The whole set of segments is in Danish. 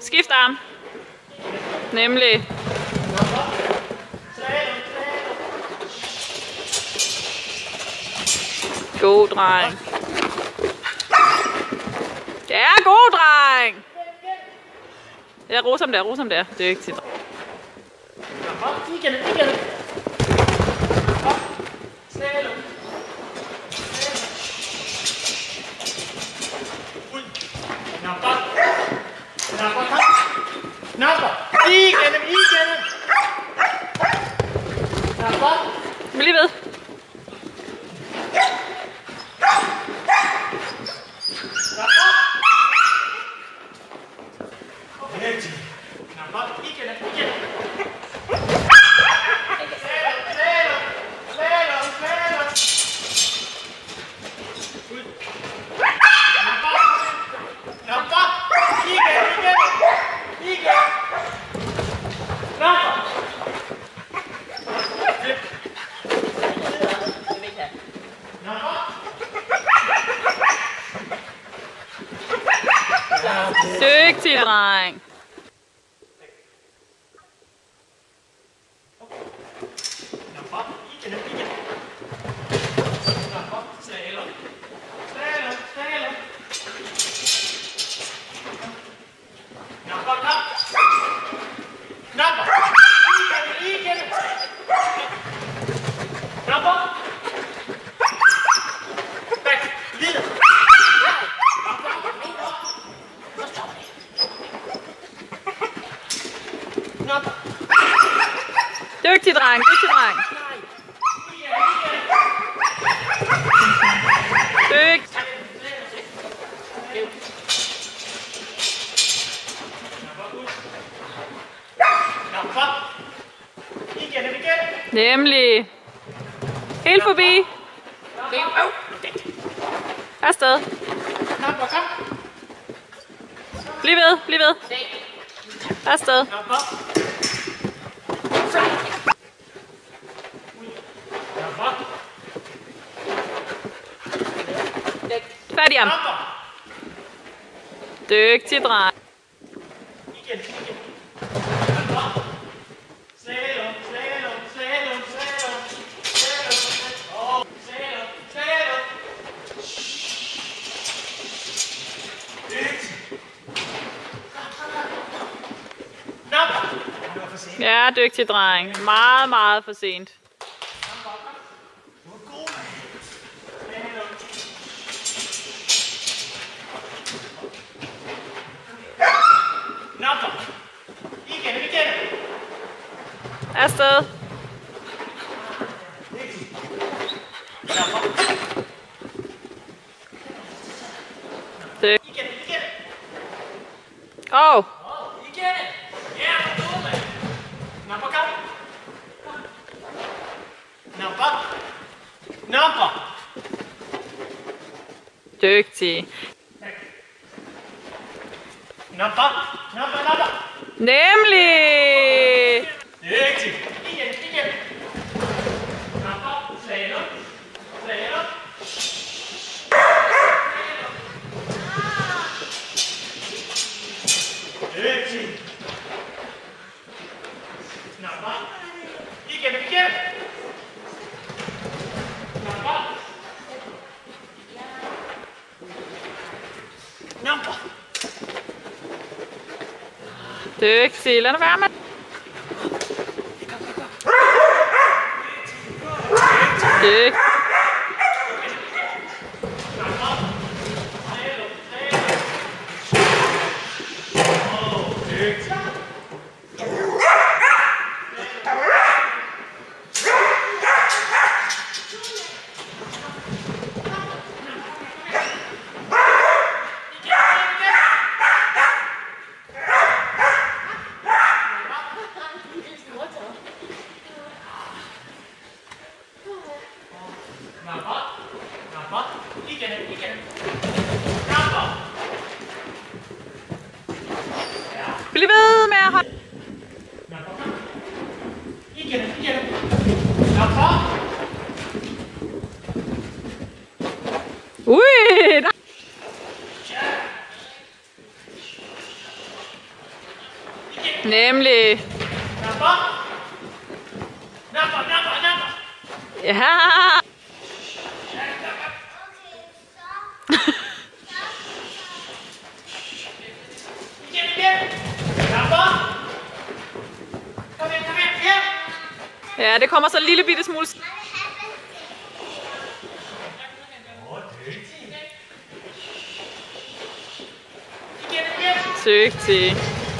Skift arm. Nemlig. God dreng. Ja, god dreng. Ja, ro som der. Dygtig. Bliv ved. Dygtig dreng. Dygtig dreng, dygtig dreng. Dygtig. Nemlig. Helt forbi. Afsted. Bliv ved, bliv ved. Afsted. Fat i ham. Dygtig dreng. Ja, dygtig dreng. Meget, meget for sent. Afsted. Åh. Dygtig. Nemlig. Dygtig. Dygtig. Lad nu være med. Dygtig. Bliv ved med at holde. Ui! Nemlig. Ja. Ja, det kommer så en lille bitte smule. Dygtig.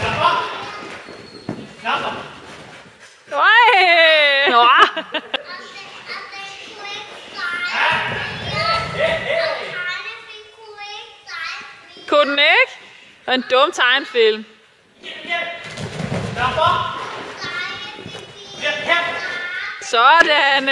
Nej! Nå! Kunne den ikke? Det var en dum tegnefilm. Sådan.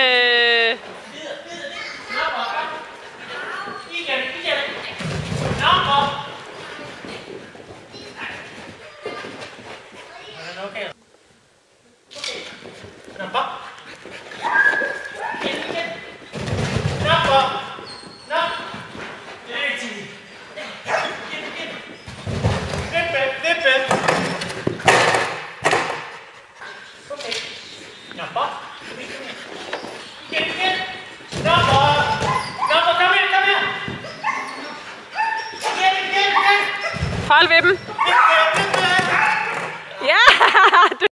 Hold ved dem.